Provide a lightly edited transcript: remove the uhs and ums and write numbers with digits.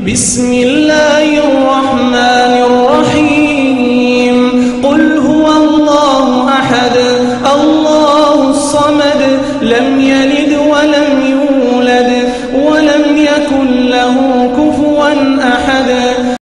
بسم الله الرحمن الرحيم قل هو الله أحد الله الصمد لم يلد ولم يولد ولم يكن له كفوا أحد